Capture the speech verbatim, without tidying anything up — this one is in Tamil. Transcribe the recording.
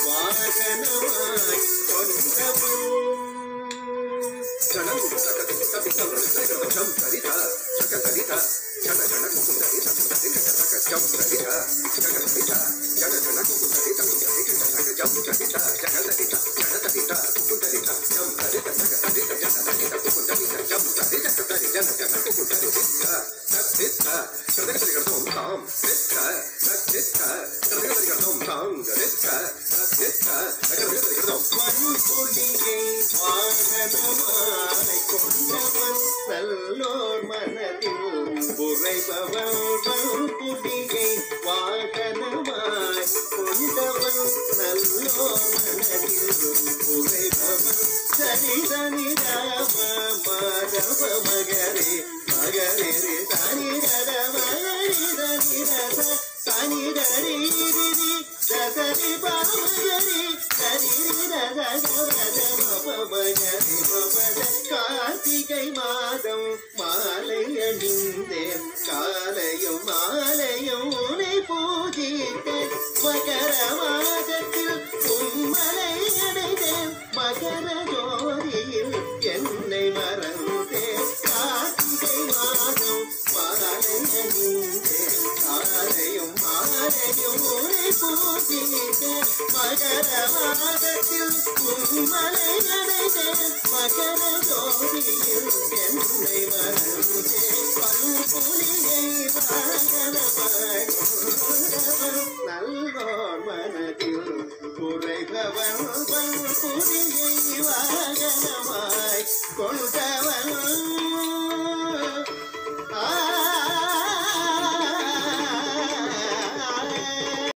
வாகனமாய் கொண்டவன் வாகனமாய் கொண்டவன் நல்லோர் மனதில் உறைபவன் புடிகை வாகனமாய் கொண்டவன் நல்லோர் மனதில் உறைபவன் சரிதனி ராம மாதவ மகரே மகரே தனி ரத மகரி தனி ரத தனி தரி தரி பாமகரி தரி ரத ரத மபமகரி மபத கார்த்திகை மாதம் மாலை அணிந்தேன் காலையும் மாலையும் உனை பூஜித்தேன் மகர மாதத்தில் உம்மலை அடைந்தேன் மகர ஜோதியில் என்னை மறந்தேன் கார்த்திகை மாதம் மாலை அணிந்தேன் காலையும் மாலையும் உனை பூஜித்தேன் மகர மாதத்தில் உம்மலை அடைந்தேன் மகர ஜோதியில் என்னை மறந்தேன் பல்புலியை வாகனமாய் நல்லோர் மனதில் குறைபவன் பல்புலியை வாகனமாய் கொண்ட